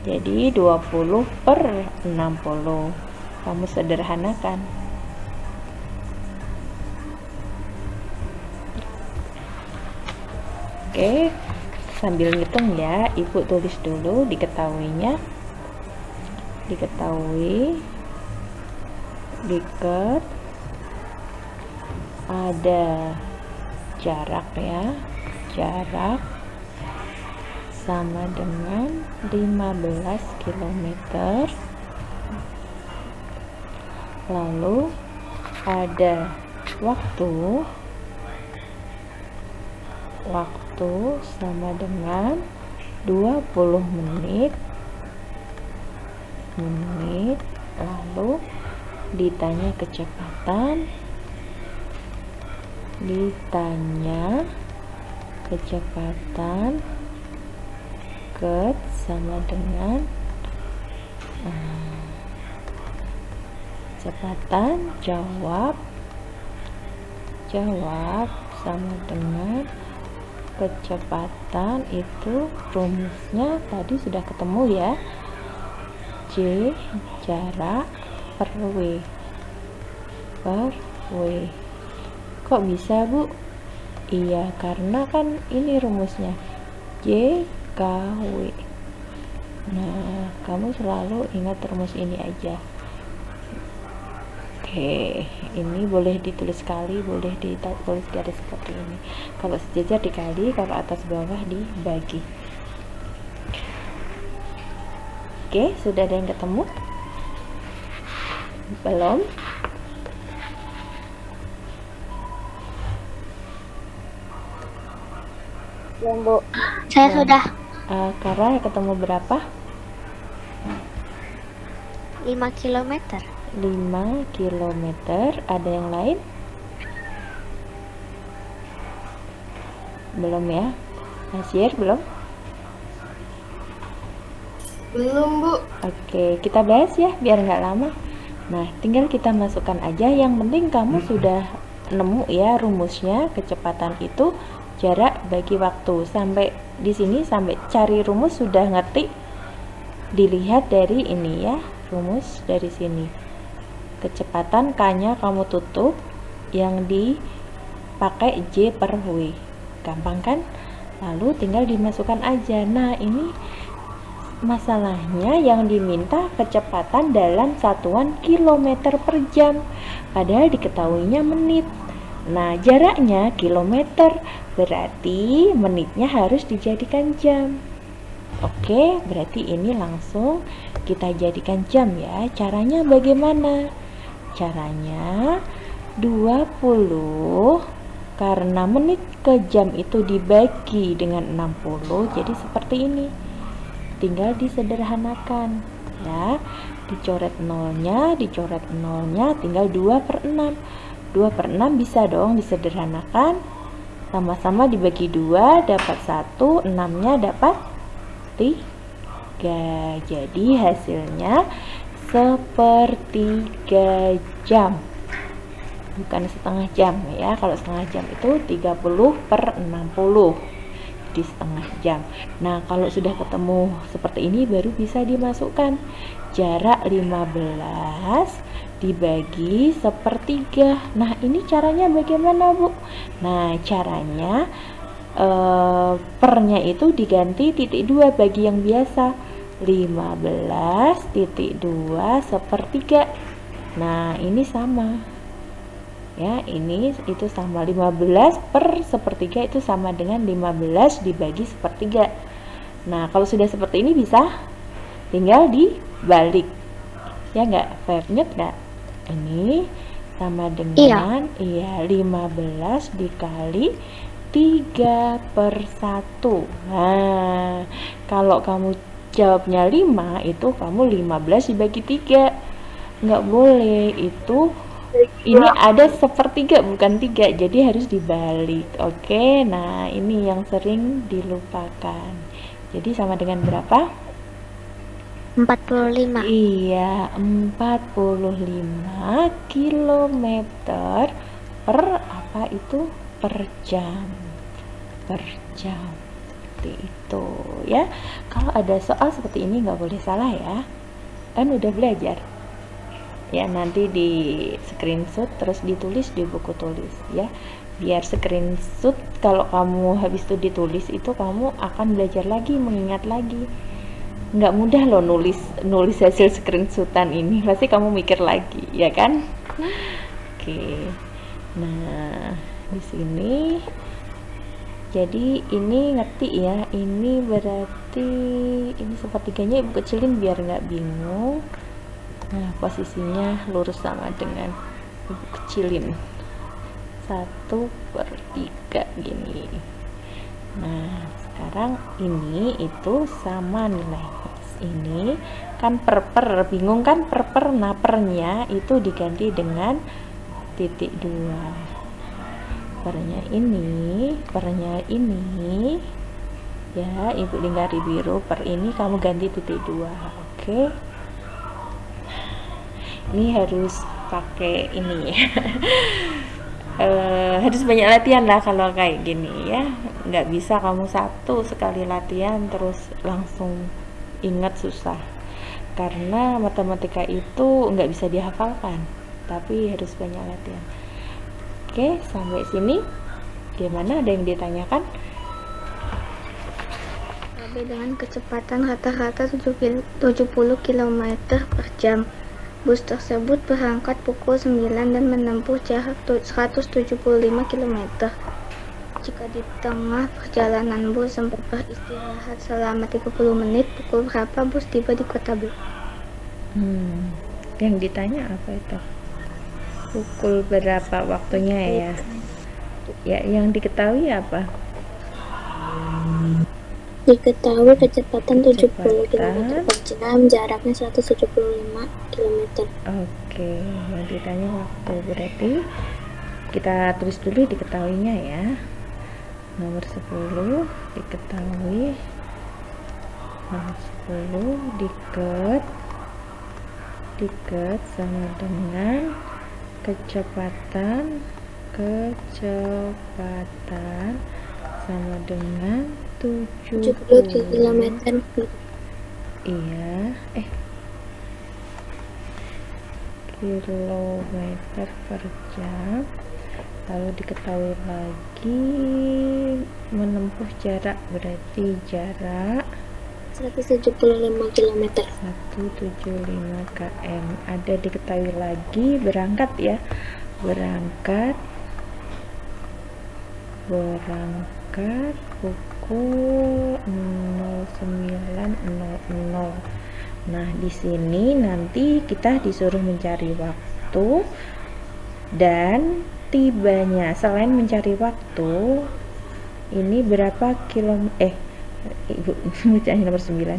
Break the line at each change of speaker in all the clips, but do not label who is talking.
Jadi 20 per 60. Kamu sederhanakan. Oke, sambil ngitung ya, Ibu tulis dulu diketahuinya. Diketahui diket ada jarak ya, jarak sama dengan 15 km. Lalu ada waktu sama dengan 20 menit. Lalu ditanya kecepatan, ket sama dengan kecepatan, jawab sama dengan kecepatan. Itu rumusnya tadi sudah ketemu ya, J jarak per W. Kok bisa, Bu? Iya, karena kan ini rumusnya JKW. Nah, kamu selalu ingat rumus ini aja. Oke, ini boleh ditulis kali, boleh ditulis garis seperti ini. Kalau sejajar dikali, kalau atas bawah dibagi. Oke, sudah ada yang ketemu? Belum?
Ya, Bu. Saya sudah.
Karena ketemu berapa?
5 km.
5 km. Ada yang lain? Belum ya? Nasir, belum?
Belum, Bu.
Oke, kita bahas ya biar nggak lama. Nah, tinggal kita masukkan aja. Yang penting kamu sudah nemu ya rumusnya. Kecepatan itu jarak bagi waktu. Sampai di sini, sampai cari rumus sudah ngerti. Dilihat dari ini ya, rumus dari sini. Kecepatan K-nya kamu tutup, yang dipakai J per W. Gampang kan? Lalu tinggal dimasukkan aja. Nah, ini masalahnya yang diminta kecepatan dalam satuan kilometer per jam, padahal diketahuinya menit. Nah, jaraknya kilometer, berarti menitnya harus dijadikan jam. Oke, berarti ini langsung kita jadikan jam ya. Caranya bagaimana? Caranya 20 karena menit ke jam itu dibagi dengan 60, jadi seperti ini. Tinggal disederhanakan ya, dicoret nolnya, tinggal 2 per 6. 2 per 6 bisa dong disederhanakan, sama-sama dibagi 2 dapat 1, 6 nya dapat 3, jadi hasilnya sepertiga jam, bukan setengah jam ya. Kalau setengah jam itu 30 per 60 di setengah jam. Nah, kalau sudah ketemu seperti ini baru bisa dimasukkan jarak 15 dibagi sepertiga. Nah, ini caranya bagaimana, Bu? Nah, caranya pernya itu diganti titik 2 bagi yang biasa, 15,2 sepertiga. Nah, ini sama ya, ini itu sama, 15 per sepertiga itu sama dengan 15 dibagi sepertiga. Nah, kalau sudah seperti ini bisa tinggal dibalik ya, nggak Fahrenheit nggak? Ini sama dengan iya 15 dikali 3 per 1. Nah, kalau kamu jawabnya 5, itu kamu 15 dibagi 3, nggak boleh, itu ini ada sepertiga bukan 3, jadi harus dibalik. Oke, nah ini yang sering dilupakan. Jadi sama dengan berapa?
45.
Iya, 45 km per apa itu? Per jam. Per jam. seperti itu ya. Kalau ada soal seperti ini nggak boleh salah ya, kan udah belajar ya. Nanti di screenshot terus ditulis di buku tulis ya, biar screenshot kalau kamu habis itu ditulis itu kamu akan belajar lagi, mengingat lagi. Nggak mudah loh nulis hasil screenshotan ini, pasti kamu mikir lagi ya kan. Oke, nah di sini jadi ini ngerti ya, ini berarti ini sepertiganya ibu kecilin biar nggak bingung. Nah posisinya lurus sama dengan ibu kecilin 1/3 gini. Nah sekarang ini itu sama nilai ini kan per bingung kan per, nah pernya itu diganti dengan titik 2. pernya ini ya, ibu lingkari biru, per ini kamu ganti titik 2. Oke, ini harus pakai ini ya. Harus banyak latihan lah kalau kayak gini ya, nggak bisa kamu satu sekali latihan terus langsung ingat, susah, karena matematika itu nggak bisa dihafalkan, tapi harus banyak latihan. Oke, sampai sini gimana, ada yang ditanyakan?
Dengan kecepatan rata-rata 70 km per jam. Bus tersebut berangkat pukul 9 dan menempuh jarak 175 km. Jika di tengah perjalanan bus sempat beristirahat selama 30 menit, pukul berapa bus tiba di kota B?
Yang ditanya apa itu? Pukul berapa waktunya ya? Ya, yang diketahui apa?
Diketahui kecepatan 70 km per jam, jaraknya 175 km.
Oke, yang ditanya waktu, berarti kita tulis dulu diketahuinya ya. Nomor 10 diketahui, nomor 10 diket sama dengan kecepatan sama dengan 70
km.
Iya, kilometer per jam. Lalu diketahui lagi menempuh jarak, berarti jarak
175 km.
175 km. Ada diketahui lagi berangkat ya, berangkat pukul 09.00. Nah di sini nanti kita disuruh mencari waktu dan tibanya. Selain mencari waktu, ini berapa kilometer, ibu bacanya nomor 9.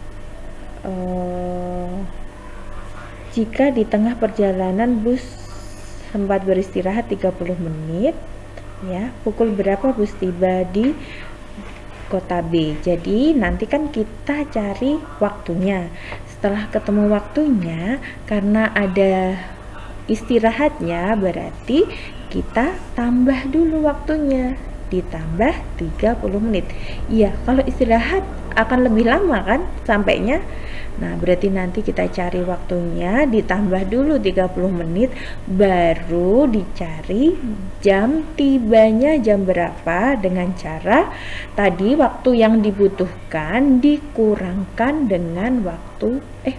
Jika di tengah perjalanan bus sempat beristirahat 30 menit ya, pukul berapa bus tiba di kota B. Jadi nanti kan kita cari waktunya. Setelah ketemu waktunya, karena ada istirahatnya, berarti kita tambah dulu waktunya, ditambah 30 menit. Iya, kalau istirahat akan lebih lama kan sampainya. Nah berarti nanti kita cari waktunya, ditambah dulu 30 menit, baru dicari jam tibanya jam berapa, dengan cara tadi waktu yang dibutuhkan dikurangkan dengan waktu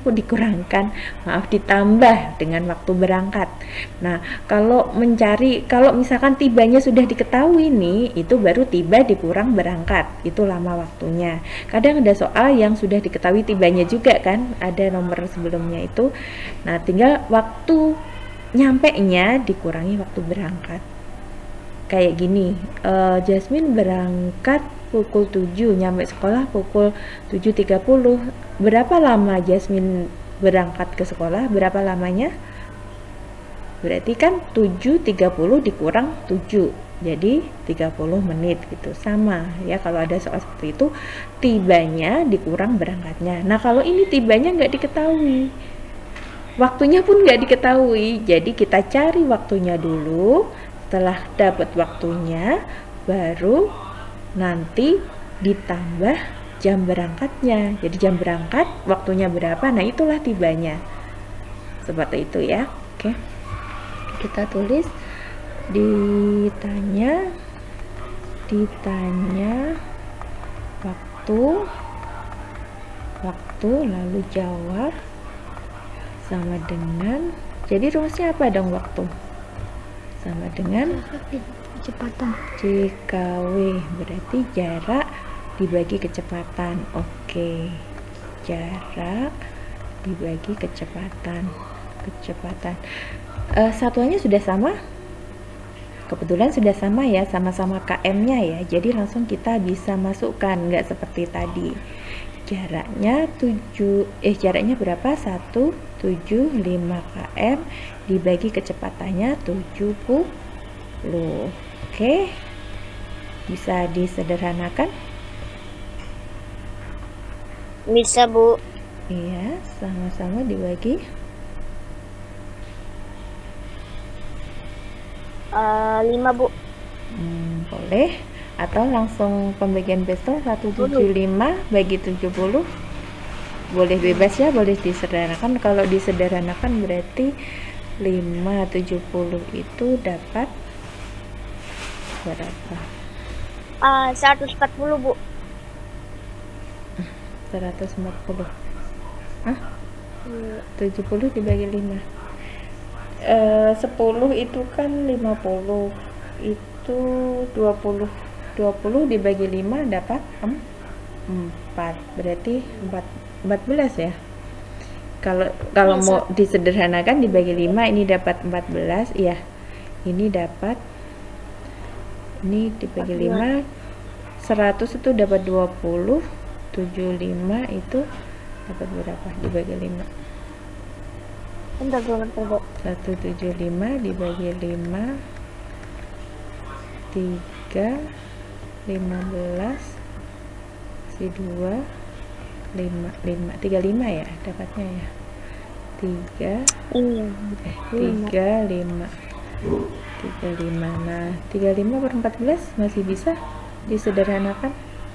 ditambah dengan waktu berangkat. Nah kalau misalkan tibanya sudah diketahui nih, itu baru tiba dikurang berangkat, itu lama waktunya. Kadang ada soal yang sudah diketahui tibanya juga kan, ada nomor sebelumnya itu. Nah tinggal waktu nyampe nya dikurangi waktu berangkat. Kayak gini, Jasmine berangkat pukul 7, nyampe sekolah pukul 7.30. Berapa lama Jasmine berangkat ke sekolah? Berapa lamanya? Berarti kan 7.30 dikurang 7, jadi 30 menit gitu. Sama ya, kalau ada soal seperti itu, tibanya dikurang berangkatnya. Nah kalau ini tibanya nggak diketahui, waktunya pun nggak diketahui, jadi kita cari waktunya dulu. Setelah dapat waktunya, baru nanti ditambah jam berangkatnya. Jadi jam berangkat waktunya berapa, nah itulah tibanya. Seperti itu ya. Oke, kita tulis ditanya waktu lalu jawab sama dengan, jadi rumusnya apa dong? Waktu sama dengan
Kecepatan.
JKW, berarti jarak dibagi kecepatan. Oke, jarak dibagi kecepatan. Satuannya sudah sama, kebetulan sudah sama ya, sama-sama km-nya ya, jadi langsung kita bisa masukkan, nggak seperti tadi. Jaraknya jaraknya berapa? 175 km dibagi kecepatannya 70. Oke, bisa disederhanakan?
Bisa, Bu.
Iya, sama-sama dibagi
5, Bu.
Boleh, atau langsung pembagian besar 175 bagi 70. Boleh bebas ya, boleh disederhanakan. Kalau disederhanakan berarti 5/70 itu dapat berapa?
140, Bu.
140. 70 dibagi 5. 10 itu kan 50, itu 20 dibagi 5 dapat 4, berarti 14 ya. Kalau mau disederhanakan dibagi 5, ini dapat 14 ya. Ini dibagi 5, 100 itu dapat 20, 75 itu dapat berapa dibagi 5?
Bentar, Bu.
175 dibagi 5, 3, 15, si 2, 35 ya dapatnya ya. 35. Nah, 35 per 14 masih bisa disederhanakan?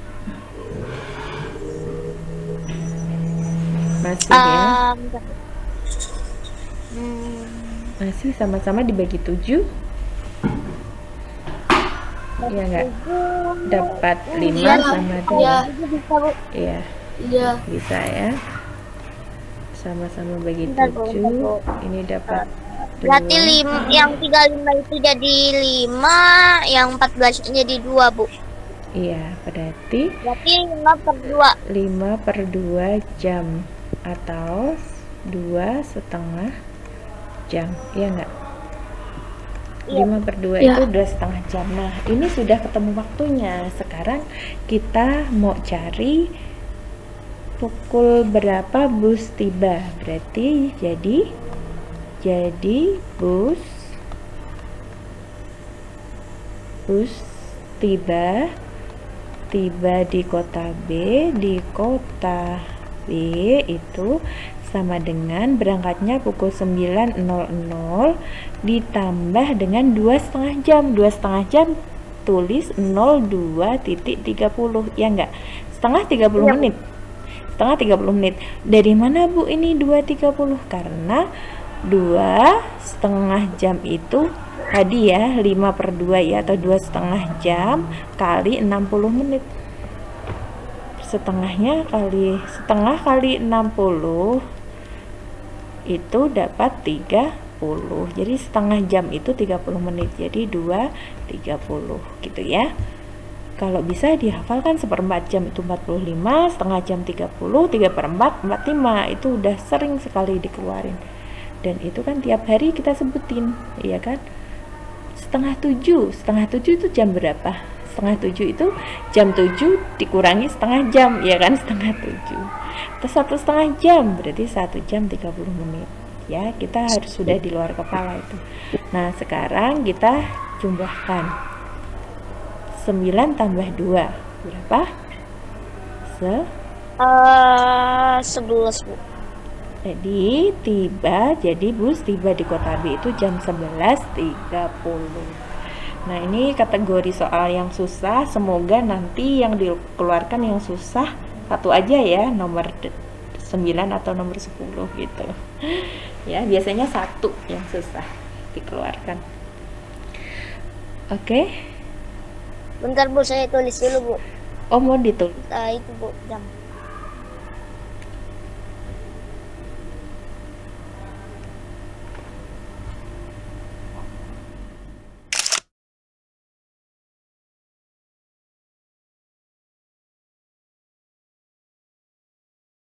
Masih ya? Masih, sama-sama dibagi 7. Iya enggak? Dapat 5 sama 2. Iya.
Iya.
Bisa ya. Sama-sama bagi 7. Ini dapat 2.
Berarti yang 35 itu jadi 5, yang 14 jadi 2, Bu.
Iya, berarti
5/2.
5/2 jam atau 2,5 jam. Iya enggak? 5/2 itu 2,5 jam. Nah, ini sudah ketemu waktunya. Sekarang kita mau cari pukul berapa bus tiba. Berarti jadi bus tiba di kota B, itu sama dengan berangkatnya pukul 9.00 ditambah dengan 2,5 jam. 2,5 jam tulis 02.30 ya enggak? Setengah 30 menit. Setengah 30 menit. Dari mana Bu ini 2.30? Karena 2,5 jam itu tadi ya 5/2 ya, atau 2,5 jam kali 60 menit. Setengah kali 60 itu dapat 30. Jadi setengah jam itu 30 menit. Jadi 2.30 gitu ya. Kalau bisa dihafalkan 1/4 jam itu 45, setengah jam 30, 3/4 45. Itu udah sering sekali dikeluarin. Dan itu kan tiap hari kita sebutin, iya kan? Setengah 7 itu jam berapa? Setengah 7 itu jam 7 dikurangi setengah jam, ya kan? Setengah 7 atau 1,5 jam, berarti 1 jam 30 menit ya. Kita harus sudah di luar kepala itu. Nah, sekarang kita jumlahkan 9 tambah 2 berapa?
11, Bu.
Jadi bus tiba di kota B itu jam 11.30. Nah, ini kategori soal yang susah. Semoga nanti yang dikeluarkan yang susah satu aja ya, nomor 9 atau nomor 10 gitu. Ya, biasanya satu yang susah dikeluarkan. Oke.
Bentar Bu, saya tulis dulu Bu.
Oh, mau ditulis.
Itu Bu, jam.